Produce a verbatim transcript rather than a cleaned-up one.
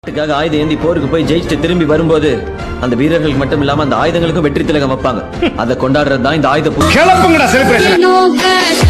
ஆயுதம் ஏந்தி போருக்கு போய் ஜெயிச்சுட்டு திரும்பி வரும்போது அந்த வீரர்களுக்கு மட்டும் இல்லாம அந்த ஆயுதங்களுக்கும் வெற்றி திலகம் வைப்பாங்க. அதை கொண்டாடுறது தான் இந்த ஆயுத பூஜை.